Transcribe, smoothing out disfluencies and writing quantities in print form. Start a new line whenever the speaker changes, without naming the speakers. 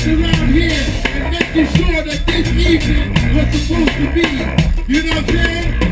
around here and making sure that this evening was supposed to be. You know what I'm saying?